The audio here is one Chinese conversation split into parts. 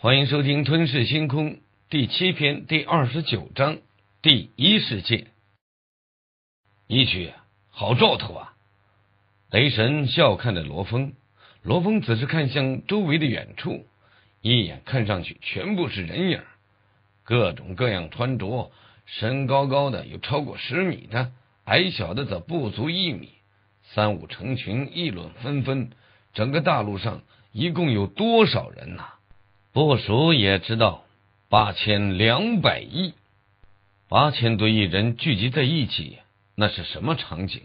欢迎收听《吞噬星空》第7篇第29章第一世界。一曲好兆头啊！雷神笑看着罗峰，罗峰只是看向周围的远处，一眼看上去全部是人影，各种各样穿着，身高高的有超过10米的，矮小的则不足1米，三五成群，议论纷纷。整个大陆上一共有多少人呐？不数也知道8200亿，8000多亿人聚集在一起，那是什么场景？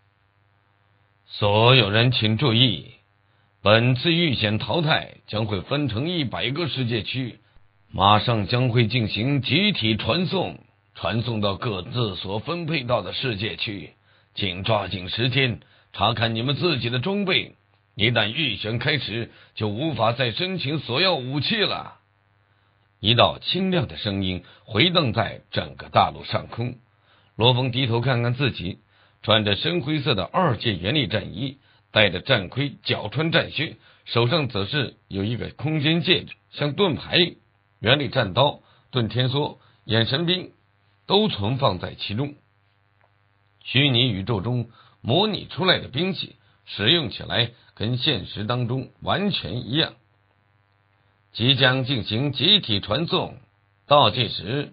所有人请注意，本次预选淘汰将会分成100个世界区，马上将会进行集体传送，传送到各自所分配到的世界区，请抓紧时间查看你们自己的装备。一旦预选开始，就无法再申请索要武器了。一道清亮的声音回荡在整个大陆上空。罗峰低头看看自己，穿着深灰色的2阶原力战衣，戴着战盔，脚穿战靴，手上则是有一个空间戒指，像盾牌。原力战刀、盾天梭、眼神兵都存放在其中。虚拟宇宙中模拟出来的兵器使用起来跟现实当中完全一样。即将进行集体传送，倒计时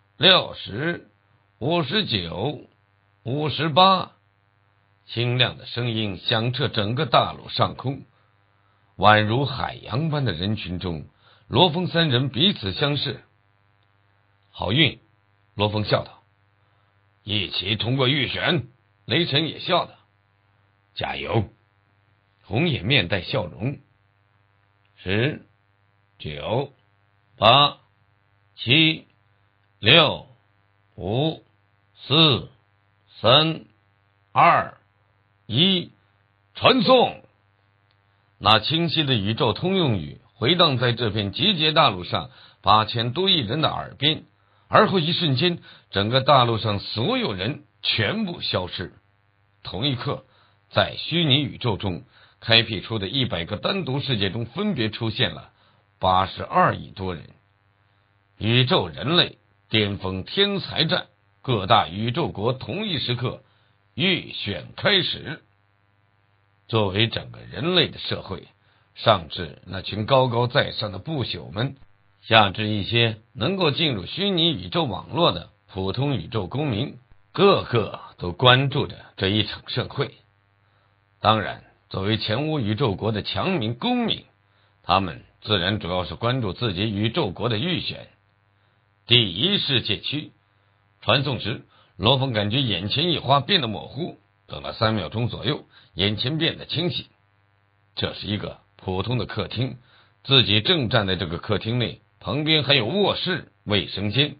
60、59、58，清亮的声音响彻整个大陆上空。宛如海洋般的人群中，罗峰3人彼此相视。好运，罗峰笑道。一起通过预选，雷神也笑道。加油！红野面带笑容。10、9、8、7、6、5、4、3、2、1，传送！那清晰的宇宙通用语回荡在这片集结大陆上8000多亿人的耳边，而后一瞬间，整个大陆上所有人全部消失。同一刻，在虚拟宇宙中开辟出的100个单独世界中，分别出现了82亿多人。宇宙人类巅峰天才战，各大宇宙国同一时刻预选开始。作为整个人类的社会，上至那群高高在上的不朽们，下至一些能够进入虚拟宇宙网络的普通宇宙公民，个个都关注着这一场盛会。当然，作为前无宇宙国的强民公民，他们自然主要是关注自己宇宙国的预选。第一世界区传送时，罗峰感觉眼前一花变得模糊，等了3秒钟左右，眼前变得清晰。这是一个普通的客厅，自己正站在这个客厅内，旁边还有卧室、卫生间。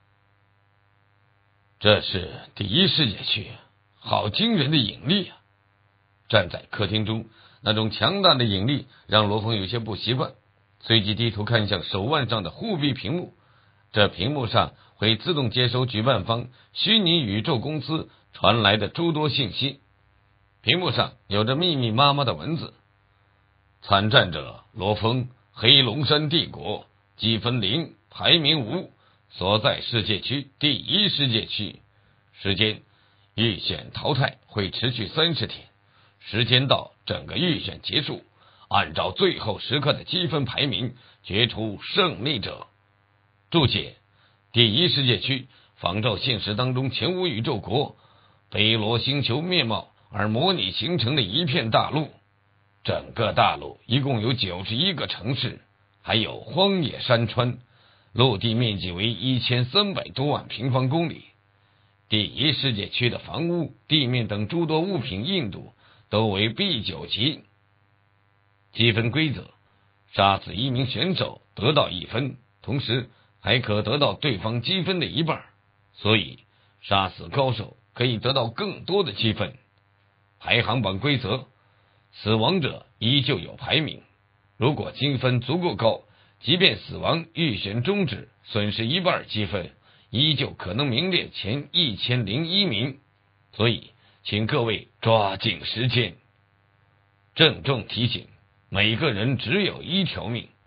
这是第一世界区，好惊人的引力啊！站在客厅中，那种强大的引力让罗峰有些不习惯，随即低头看向手腕上的护臂屏幕。这屏幕上会自动接收举办方虚拟宇宙公司传来的诸多信息。屏幕上有着密密麻麻的文字：参战者罗峰，黑龙山帝国，积分0，排名5，所在世界区第一世界区。时间：预选淘汰会持续30天，时间到整个预选结束，按照最后时刻的积分排名决出胜利者。注解：第一世界区仿照现实当中前无宇宙国北罗星球面貌而模拟形成的一片大陆，整个大陆一共有91个城市，还有荒野山川，陆地面积为1300多万平方公里。第一世界区的房屋、地面等诸多物品硬度都为 B9 级。积分规则：杀死1名选手得到1分，同时还可得到对方积分的1半，所以杀死高手可以得到更多的积分。排行榜规则：死亡者依旧有排名，如果积分足够高，即便死亡预选终止，损失1半积分，依旧可能名列前1001名，所以请各位抓紧时间。郑重提醒，每个人只有1条命，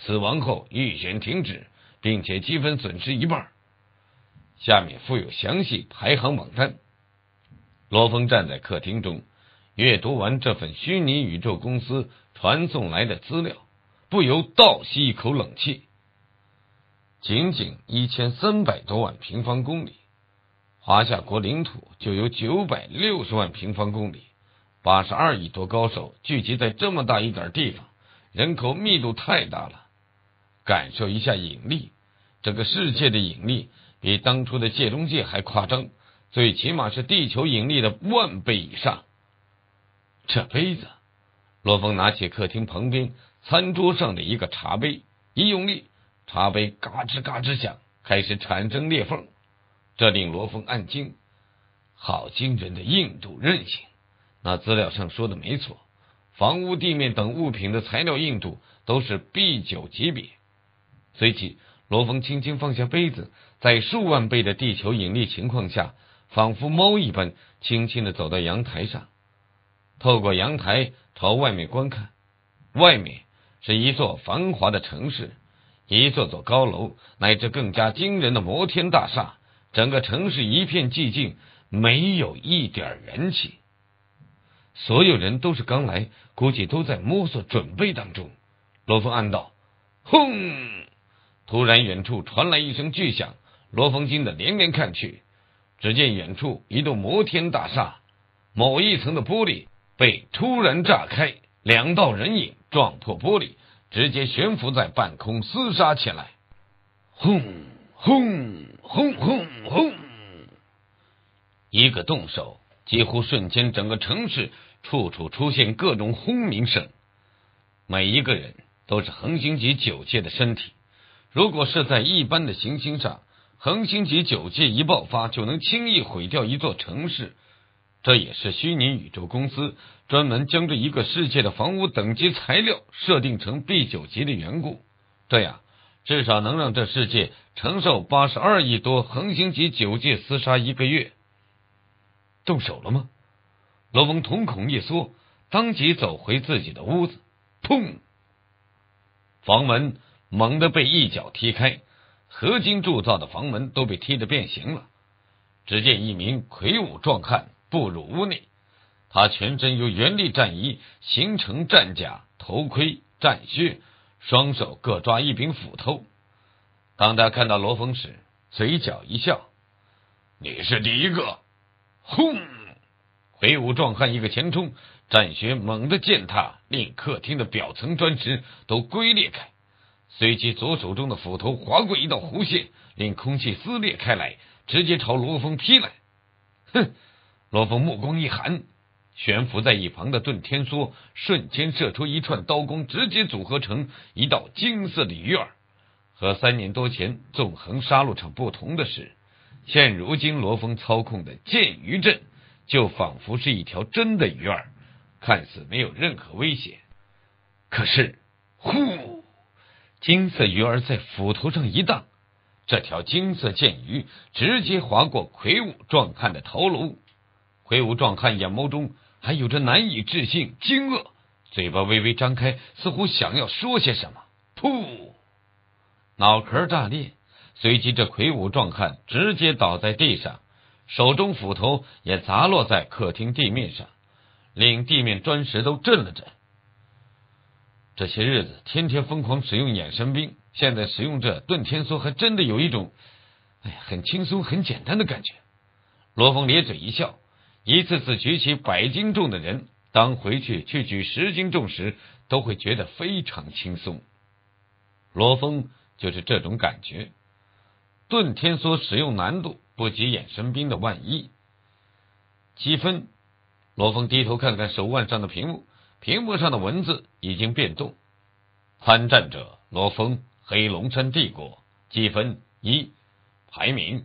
死亡后预选停止，并且积分损失一半。下面附有详细排行榜单。罗峰站在客厅中，阅读完这份虚拟宇宙公司传送来的资料，不由倒吸一口冷气。仅仅1300多万平方公里，华夏国领土就有960万平方公里，82亿多高手聚集在这么大一点地方，人口密度太大了。感受一下引力，这个世界的引力比当初的界中界还夸张，最起码是地球引力的10000倍以上。这杯子，罗峰拿起客厅旁边餐桌上的一个茶杯，一用力，茶杯嘎吱嘎吱响，开始产生裂缝。这令罗峰暗惊，好惊人的硬度韧性。那资料上说的没错，房屋、地面等物品的材料硬度都是 B9 级别。随即罗峰轻轻放下杯子，在数万倍的地球引力情况下，仿佛猫一般轻轻地走到阳台上，透过阳台朝外面观看。外面是一座繁华的城市，一座座高楼，乃至更加惊人的摩天大厦。整个城市一片寂静，没有一点人气。所有人都是刚来，估计都在摸索准备当中。罗峰暗道：轰！突然远处传来一声巨响，罗峰惊得连连看去，只见远处一栋摩天大厦，某一层的玻璃被突然炸开，2道人影撞破玻璃，直接悬浮在半空，厮杀起来。轰轰轰轰轰！一个动手，几乎瞬间整个城市处处出现各种轰鸣声。每一个人都是恒星级9界的身体，如果是在一般的行星上，恒星级9界一爆发就能轻易毁掉一座城市。这也是虚拟宇宙公司专门将这一个世界的房屋等级材料设定成 B9 级的缘故，这样至少能让这世界承受82亿多恒星级9界厮杀1个月。动手了吗？罗峰瞳孔一缩，当即走回自己的屋子。砰！房门猛地被一脚踢开，合金铸造的房门都被踢得变形了。只见一名魁梧壮汉步入屋内，他全身由原力战衣形成战甲、头盔、战靴，双手各抓一柄斧头。当他看到罗峰时，嘴角一笑：你是第一个。轰！魁梧壮汉一个前冲，战靴猛地践踏，令客厅的表层砖石都龟裂开。随即左手中的斧头划过一道弧线，令空气撕裂开来，直接朝罗峰劈来。哼！罗峰目光一寒，悬浮在一旁的遁天梭瞬间射出一串刀光，直接组合成一道金色的鱼饵。和3年多前纵横杀戮场不同的是，现如今罗峰操控的剑鱼阵就仿佛是一条真的鱼饵，看似没有任何威胁。可是呼，金色鱼饵在斧头上一荡，这条金色剑鱼直接划过魁梧壮汉的头颅。魁梧壮汉眼眸中还有着难以置信、惊愕，嘴巴微微张开，似乎想要说些什么。噗！脑壳炸裂，随即这魁梧壮汉直接倒在地上，手中斧头也砸落在客厅地面上，令地面砖石都震了震。这些日子天天疯狂使用衍神兵，现在使用这遁天梭还真的有一种很轻松很简单的感觉。罗峰咧嘴一笑，一次次举起100斤重的人，当回去举10斤重时，都会觉得非常轻松。罗峰就是这种感觉。遁天梭使用难度不及衍神兵的万一。积分，罗峰低头看看手腕上的屏幕，屏幕上的文字已经变动。参战者罗峰，黑龙山帝国，积分1，排名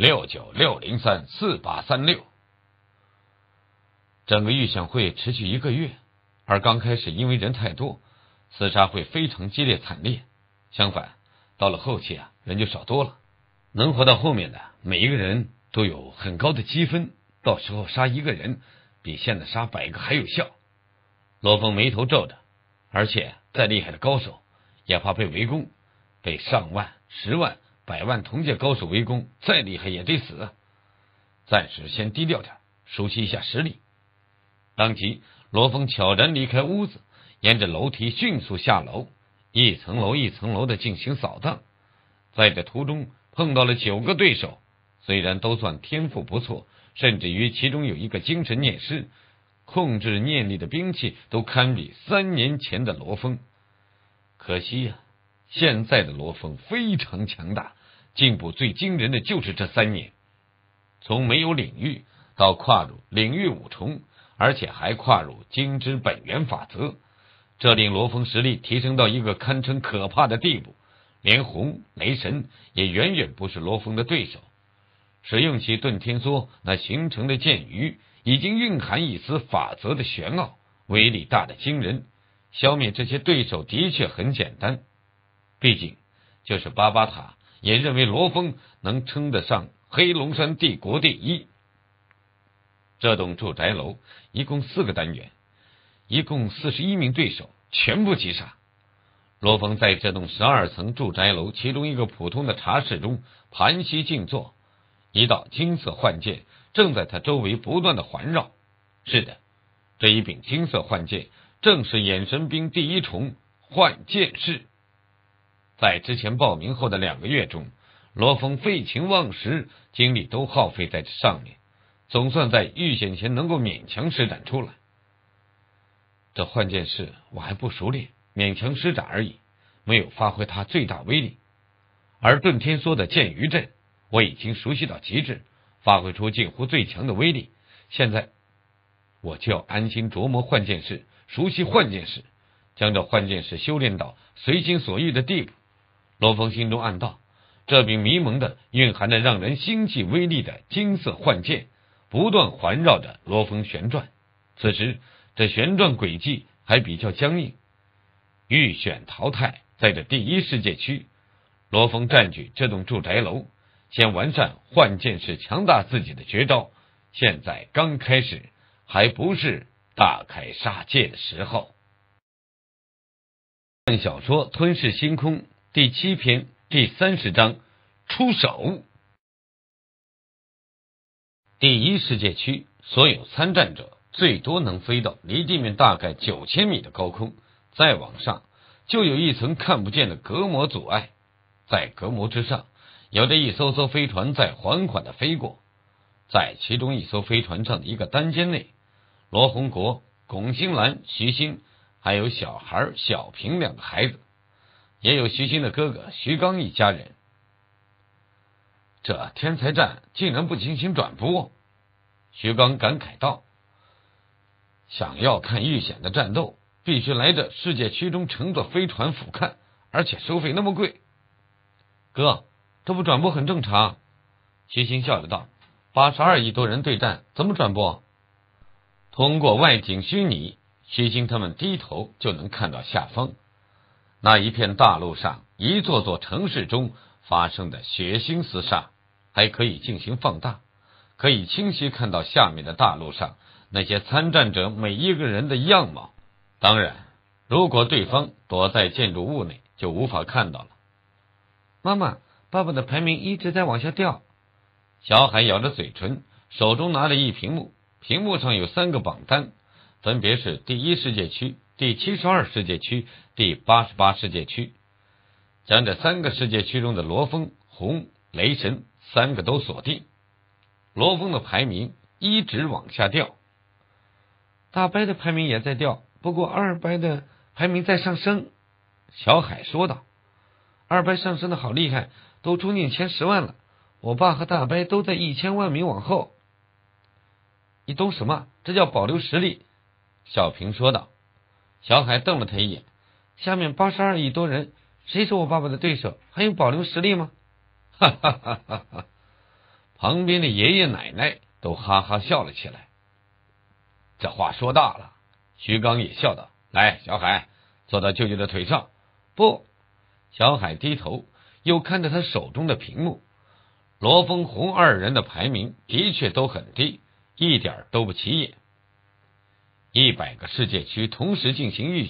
696034836。整个预选会持续1个月，而刚开始因为人太多，厮杀会非常激烈惨烈。相反，到了后期人就少多了。能活到后面的每一个人都有很高的积分，到时候杀1个人比现在杀100个还有效。罗峰眉头皱着，而且再厉害的高手也怕被围攻，被上万、10万、100万同届高手围攻，再厉害也得死啊！暂时先低调点，熟悉一下实力。当即，罗峰悄然离开屋子，沿着楼梯迅速下楼，一层楼一层楼的进行扫荡。在这途中碰到了9个对手，虽然都算天赋不错，甚至于其中有一个精神念师，控制念力的兵器都堪比3年前的罗峰。可惜呀，现在的罗峰非常强大，进步最惊人的就是这3年，从没有领域到跨入领域5重，而且还跨入精之本源法则，这令罗峰实力提升到一个堪称可怕的地步，连红雷神也远远不是罗峰的对手。使用起遁天梭那形成的剑鱼，已经蕴含一丝法则的玄奥，威力大得惊人。消灭这些对手的确很简单，毕竟就是巴巴塔也认为罗峰能称得上黑龙山帝国第一。这栋住宅楼一共4个单元，一共41名对手全部击杀。罗峰在这栋12层住宅楼其中一个普通的茶室中盘膝静坐，一道金色幻剑正在他周围不断的环绕。是的，这一柄金色幻剑正是眼神兵第1重幻剑士。在之前报名后的2个月中，罗峰废寝忘食，精力都耗费在这上面，总算在预选前能够勉强施展出来。这幻剑士我还不熟练，勉强施展而已，没有发挥它最大威力。而遁天梭的剑鱼阵我已经熟悉到极致，发挥出近乎最强的威力。现在我就要安心琢磨幻剑士，熟悉幻剑士，将这幻剑士修炼到随心所欲的地步。罗峰心中暗道，这柄迷蒙的蕴含着让人心悸威力的金色幻剑不断环绕着罗峰旋转。此时这旋转轨迹还比较僵硬。预选淘汰在这第1世界区，罗峰占据这栋住宅楼，先完善幻剑士强大自己的绝招。现在刚开始，还不是大开杀戒的时候。小说《吞噬星空》第7篇第30章出手。第1世界区所有参战者最多能飞到离地面大概9000米的高空，再往上就有一层看不见的隔膜阻碍。在隔膜之上，有着一艘艘飞船在缓缓地飞过。在其中一艘飞船上的一个单间内，罗洪国、龚兴兰、徐新还有小孩小平2个孩子，也有徐新的哥哥徐刚一家人。这天才战竟然不进行转播，徐刚感慨道，想要看预选的战斗，必须来这世界区中乘坐飞船俯瞰，而且收费那么贵。哥，这不转播很正常。徐新笑着道，82亿多人对战，怎么转播？通过外景虚拟，徐新他们低头就能看到下方那一片大陆上一座座城市中发生的血腥厮杀，还可以进行放大，可以清晰看到下面的大陆上那些参战者每一个人的样貌。当然，如果对方躲在建筑物内，就无法看到了。妈妈，爸爸的排名一直在往下掉。小海咬着嘴唇，手中拿着一屏幕，屏幕上有3个榜单，分别是第1世界区、第72世界区、第88世界区。将这3个世界区中的罗峰、红、雷神3个都锁定。罗峰的排名一直往下掉，大白的排名也在掉，不过二白的排名在上升。小海说道，二白上升的好厉害，都冲进前10万了，我爸和大白都在1000万名往后。你懂什么？这叫保留实力。小平说道。小海瞪了他一眼，下面82亿多人，谁是我爸爸的对手？还用保留实力吗？哈哈哈哈哈！旁边的爷爷奶奶都哈哈笑了起来。这话说大了。徐刚也笑道，来，小海，坐到舅舅的腿上。不。小海低头又看着他手中的屏幕，罗峰、红2人的排名的确都很低，一点都不起眼。100个世界区同时进行预选，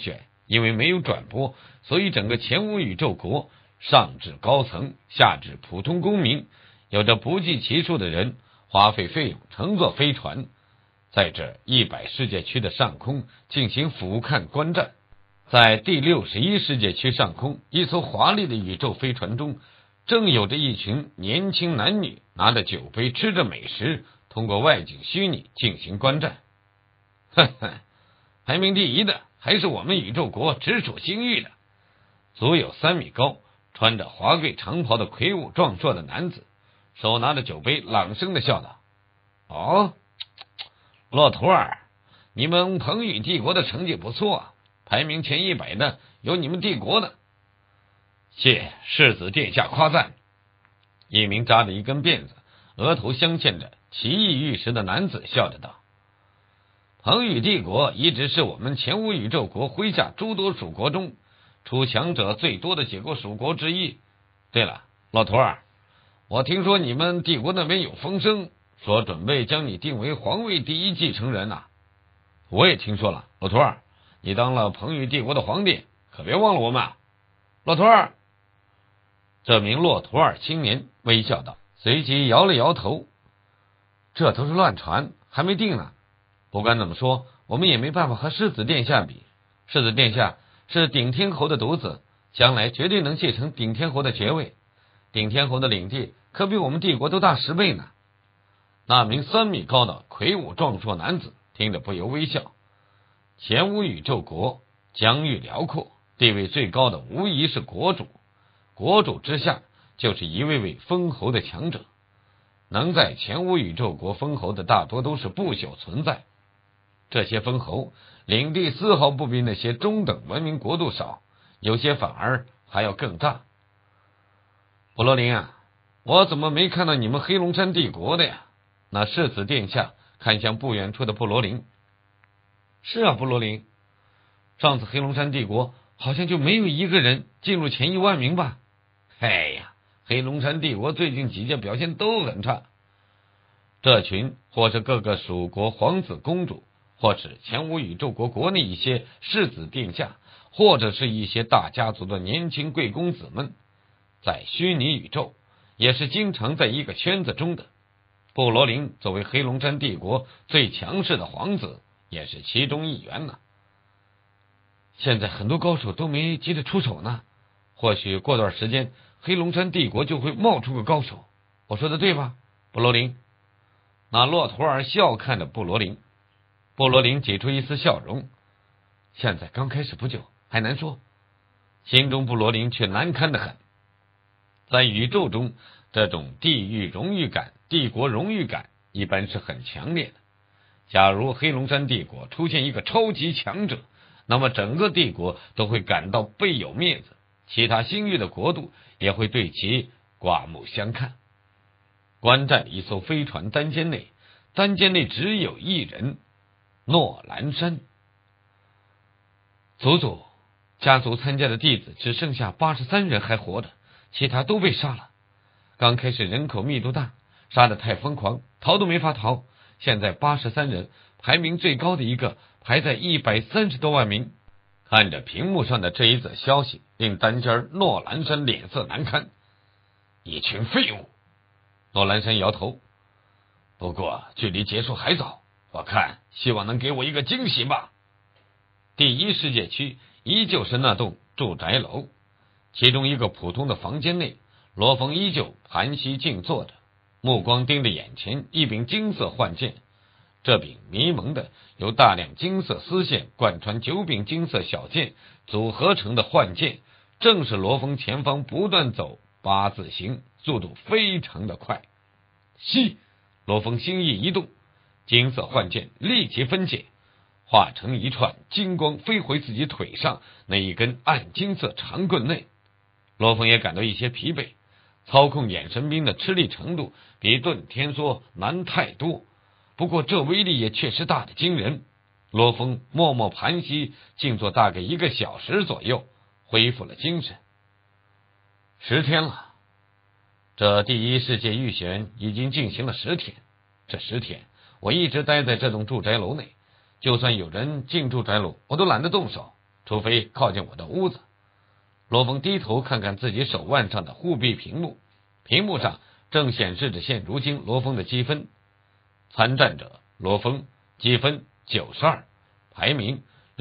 因为没有转播，所以整个前无宇宙国，上至高层，下至普通公民，有着不计其数的人花费费用乘坐飞船，在这100世界区的上空进行俯瞰观战。在第61世界区上空，一艘华丽的宇宙飞船中，正有着一群年轻男女拿着酒杯，吃着美食，通过外景虚拟进行观战。呵呵，排名第1的还是我们宇宙国直属星域的，足有3米高，穿着华贵长袍的魁梧壮硕的男子，手拿着酒杯，朗声的笑道：“哦，骆驼儿，你们鹏宇帝国的成绩不错啊，排名前100的有你们帝国的。”谢世子殿下夸赞。一名扎着一根辫子，额头镶嵌着奇异玉石的男子笑着道：“鹏宇帝国一直是我们前无宇宙国麾下诸多属国中出强者最多的几个属国之一。对了，老头儿，我听说你们帝国那边有风声，说准备将你定为皇位第1继承人啊。我也听说了，老头儿，你当了鹏宇帝国的皇帝，可别忘了我们啊。老头儿。”这名骆驼儿青年微笑道，随即摇了摇头：“这都是乱传，还没定呢。不管怎么说，我们也没办法和世子殿下比。世子殿下是顶天侯的独子，将来绝对能继承顶天侯的爵位。顶天侯的领地可比我们帝国都大10倍呢。”那名3米高的魁梧壮硕男子听着不由微笑。前无宇宙国疆域辽阔，地位最高的无疑是国主。国主之下就是一位位封侯的强者，能在前无宇宙国封侯的大多都是不朽存在。这些封侯领地丝毫不比那些中等文明国度少，有些反而还要更大。布罗林啊，我怎么没看到你们黑龙山帝国的呀？那世子殿下看向不远处的布罗林。是啊，布罗林，上次黑龙山帝国好像就没有一个人进入前1万名吧？哎呀，黑龙山帝国最近几届表现都很差。这群或是各个属国皇子公主，或是前无宇宙国国内一些世子殿下，或者是一些大家族的年轻贵公子们，在虚拟宇宙也是经常在一个圈子中的。布罗林作为黑龙山帝国最强势的皇子，也是其中一员呢。现在很多高手都没急着出手呢，或许过段时间黑龙山帝国就会冒出个高手。我说的对吧，布罗林？那骆驼儿笑看着布罗林。布罗林挤出一丝笑容。现在刚开始不久，还难说。心中布罗林却难堪得很。在宇宙中，这种地域荣誉感、帝国荣誉感一般是很强烈的。假如黑龙山帝国出现一个超级强者，那么整个帝国都会感到倍有面子，其他星域的国度也会对其刮目相看。观战一艘飞船单间内只有一人，诺兰山。祖祖，家族参加的弟子只剩下83人还活着，其他都被杀了。刚开始人口密度大，杀得太疯狂，逃都没法逃。现在83人，排名最高的一个排在130多万名。看着屏幕上的这一则消息，令单间诺兰山脸色难堪。一群废物。诺兰山摇头。不过距离结束还早，我看希望能给我一个惊喜吧。第1世界区依旧是那栋住宅楼，其中一个普通的房间内，罗峰依旧盘膝静坐着，目光盯着眼前一柄金色幻剑。这柄迷蒙的由大量金色丝线贯穿9柄金色小剑组合成的幻剑，正是罗峰前方不断走8字形，速度非常的快。吸！罗峰心意一动，金色幻剑立即分解，化成一串金光飞回自己腿上那一根暗金色长棍内。罗峰也感到一些疲惫，操控眼神兵的吃力程度比遁天梭难太多，不过这威力也确实大得惊人。罗峰默默盘膝静坐大概1个小时左右，恢复了精神。10天了，这第1世界预选已经进行了10天。这10天我一直待在这栋住宅楼内，就算有人进住宅楼，我都懒得动手。 除非靠近我的屋子。罗峰低头看看自己手腕上的护臂屏幕，屏幕上正显示着现如今罗峰的积分。参战者罗峰，积分92，排名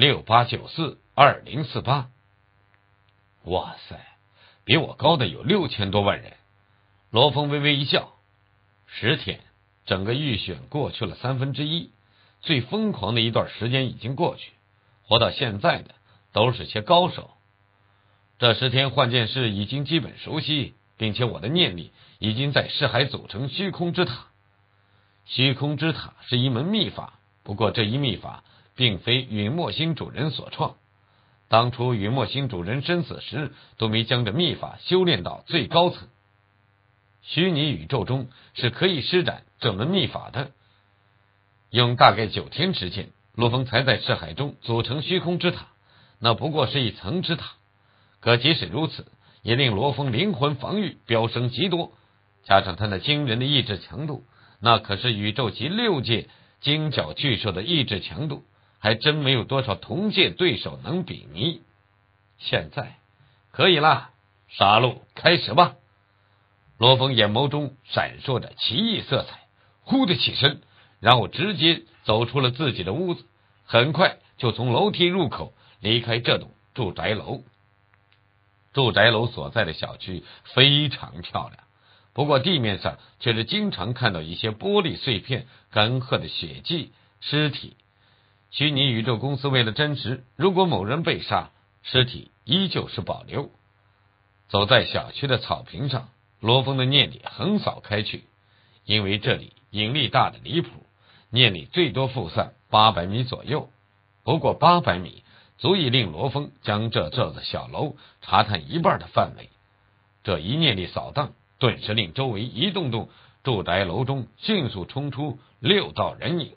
68942048。哇塞，比我高的有6000多万人。罗峰微微一笑，10天，整个预选过去了1/3，最疯狂的一段时间已经过去，活到现在的都是些高手。这10天换剑士已经基本熟悉，并且我的念力已经在识海组成虚空之塔。虚空之塔是一门秘法，不过这一秘法并非陨墨星主人所创，当初陨墨星主人身死时都没将这秘法修炼到最高层。虚拟宇宙中是可以施展这门秘法的。用大概9天时间，罗峰才在识海中组成虚空之塔，那不过是一层之塔，可即使如此，也令罗峰灵魂防御飙升极多，加上他那惊人的意志强度，那可是宇宙级6界金角巨兽的意志强度，还真没有多少同界对手能比拟。现在可以啦，杀戮开始吧！罗峰眼眸中闪烁着奇异色彩，忽地起身，然后直接走出了自己的屋子，很快就从楼梯入口离开这栋住宅楼。住宅楼所在的小区非常漂亮，不过地面上却是经常看到一些玻璃碎片、干涸的血迹、尸体。虚拟宇宙公司为了真实，如果某人被杀，尸体依旧是保留。走在小区的草坪上，罗峰的念力横扫开去，因为这里引力大的离谱，念力最多复散800米左右。不过800米足以令罗峰将这座小楼查探一半的范围。这一念力扫荡，顿时令周围一栋栋住宅楼中迅速冲出6道人影。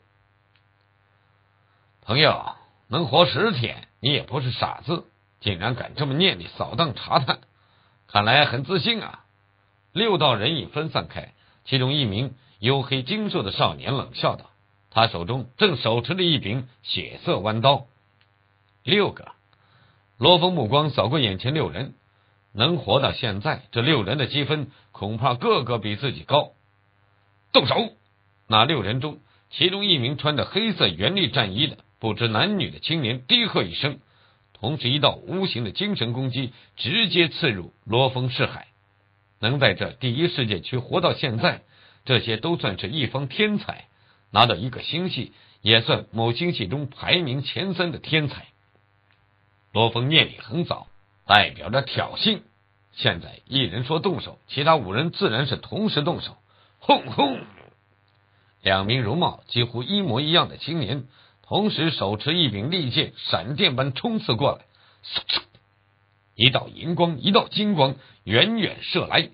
朋友，能活10天，你也不是傻子，竟然敢这么念力扫荡查探，看来很自信啊。6道人影分散开，其中一名黝黑精瘦的少年冷笑道，他手中正手持着一柄血色弯刀。6个。罗峰目光扫过眼前6人，能活到现在，这6人的积分恐怕个个比自己高。动手！那6人中，其中一名穿着黑色原力战衣的不知男女的青年低喝一声，同时一道无形的精神攻击直接刺入罗峰识海。能在这第一世界区活到现在，这些都算是一方天才，拿到一个星系也算某星系中排名前3的天才。罗峰念力横扫，代表着挑衅。现在一人说动手，其他5人自然是同时动手。轰轰！2名容貌几乎一模一样的青年同时手持一柄利剑，闪电般冲刺过来。一道银光，一道金光远远射来。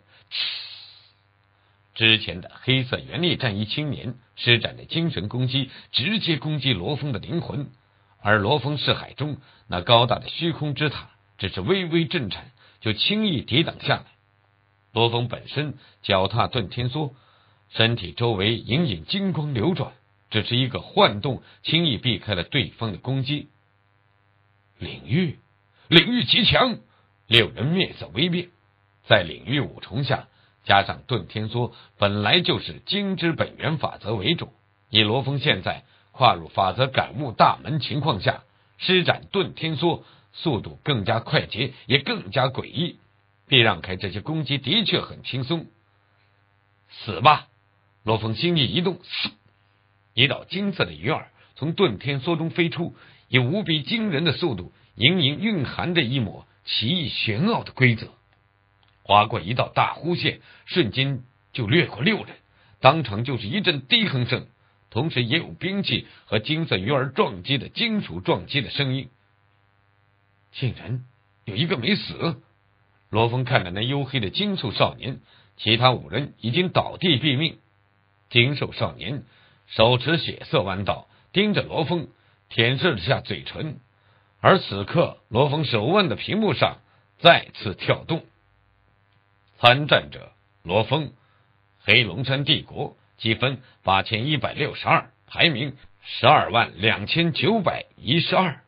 之前的黑色原力战衣青年施展的精神攻击直接攻击罗峰的灵魂，而罗峰识海中那高大的虚空之塔只是微微震颤，就轻易抵挡下来。罗峰本身脚踏遁天梭，身体周围隐隐金光流转，只是一个幻动，轻易避开了对方的攻击。领域极强，6人面色微变。在领域5重下，加上遁天梭本来就是精之本源法则为主，以罗峰现在跨入法则感悟大门情况下，施展遁天梭速度更加快捷，也更加诡异，避让开这些攻击的确很轻松。死吧！罗峰心意一动，一道金色的鱼饵从遁天梭中飞出，以无比惊人的速度，隐隐蕴含着一抹奇异玄奥的规则。划过一道大弧线，瞬间就掠过6人，当场就是一阵低哼声，同时也有兵器和金色鱼饵撞击的金属撞击的声音。竟然有一个没死！罗峰看着那黝黑的金兽少年，其他5人已经倒地毙命。金兽少年手持血色弯刀，盯着罗峰，舔舐着下嘴唇。而此刻，罗峰手腕的屏幕上再次跳动。参战者罗峰，黑龙山帝国，积分8162，排名122912。